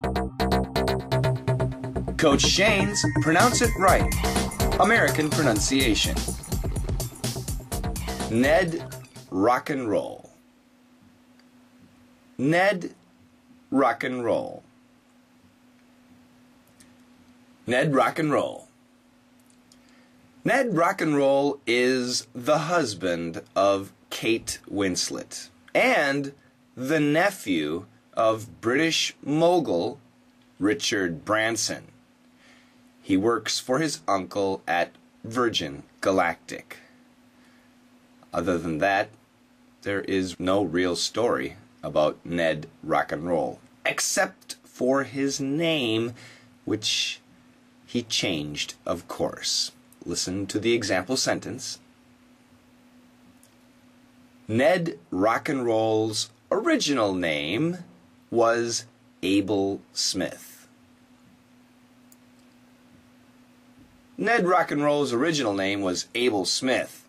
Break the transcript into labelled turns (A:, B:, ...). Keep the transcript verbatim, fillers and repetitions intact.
A: Coach Shane's Pronounce It Right. American pronunciation. Ned Rocknroll. Ned Rocknroll. Ned Rocknroll. Ned Rocknroll is the husband of Kate Winslet and the nephew of British mogul Richard Branson. He works for his uncle at Virgin Galactic. Other than that, there is no real story about Ned Rocknroll, except for his name, which he changed, of course. Listen to the example sentence. Ned Rocknroll's original name was Abel Smith. Ned Rocknroll's original name was Abel Smith.